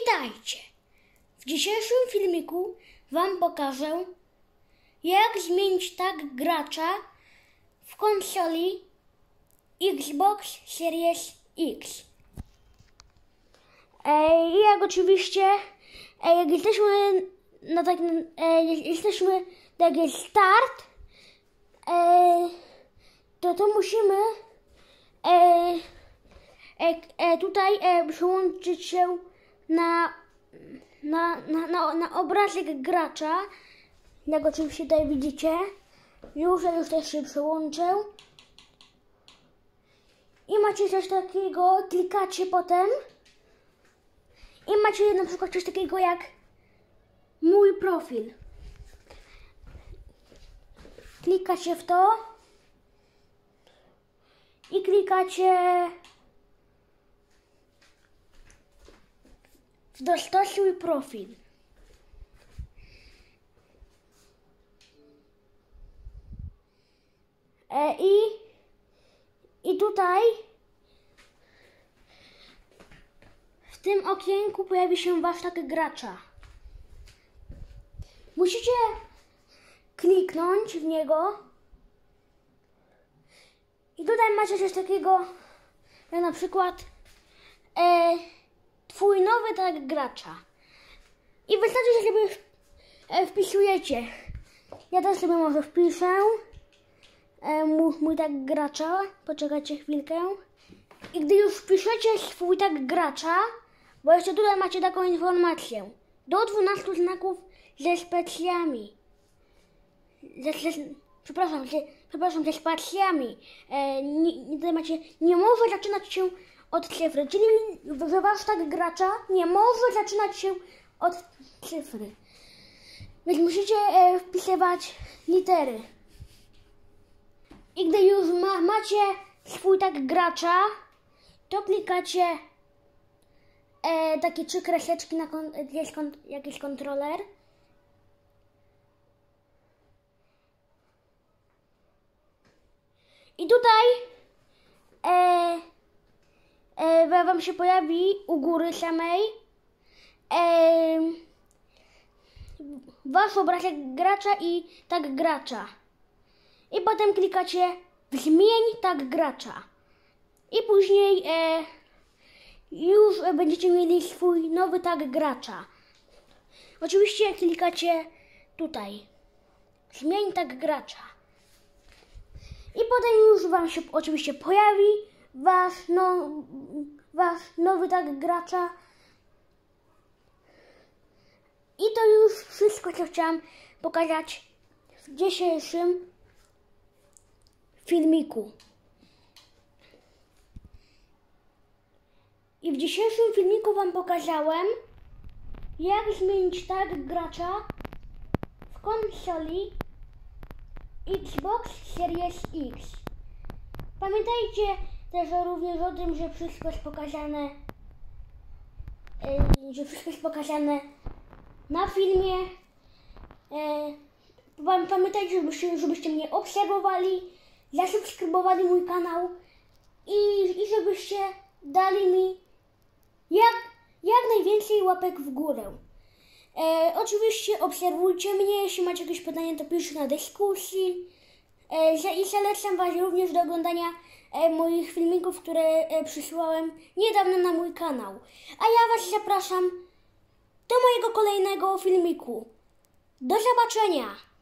Witajcie! W dzisiejszym filmiku Wam pokażę, jak zmienić tag gracza w konsoli Xbox Series X. Jak oczywiście, jak jesteśmy na takim, jesteśmy tak jest start, to musimy tutaj przyłączyć się na obrazek gracza, jak oczywiście tutaj widzicie. Już też się przyłączę. I macie coś takiego, klikacie potem i macie na przykład coś takiego jak mój profil. Klikacie w to i klikacie w dostosuj profil. I tutaj w tym okienku pojawi się wasz tag gracza. Musicie kliknąć w niego i tutaj macie coś takiego jak na przykład twój nowy tag gracza. I wystarczy, że sobie wpisujecie. Ja też sobie może wpiszę mój tag gracza. Poczekajcie chwilkę. I gdy już wpiszecie swój tag gracza, bo jeszcze tutaj macie taką informację. Do 12 znaków ze spacjami. Przepraszam, ze spacjami. Tutaj macie, nie może zaczynać się od cyfry, czyli że wasz tag gracza nie może zaczynać się od cyfry. Więc musicie wpisywać litery. I gdy już macie swój tag gracza, to klikacie takie 3 kreseczki na jakiś kontroler. I tutaj wam się pojawi u góry samej wasz obrazek gracza i tag gracza. I potem klikacie w zmień tag gracza. I później już będziecie mieli swój nowy tag gracza. Oczywiście klikacie tutaj zmień tag gracza. I potem już wam się oczywiście pojawi wasz nowy tag gracza. I to już wszystko, co chciałam pokazać w dzisiejszym filmiku. I w dzisiejszym filmiku wam pokazałem, jak zmienić tag gracza w konsoli Xbox Series X. Pamiętajcie też również o tym, że wszystko jest pokazane, na filmie. Pamiętajcie, żebyście mnie obserwowali, zasubskrybowali mój kanał i żebyście dali mi jak najwięcej łapek w górę. Oczywiście obserwujcie mnie, jeśli macie jakieś pytania, to piszcie na dyskusji. I zalecam was również do oglądania moich filmików, które przysłałem niedawno na mój kanał. A ja was zapraszam do mojego kolejnego filmiku. Do zobaczenia!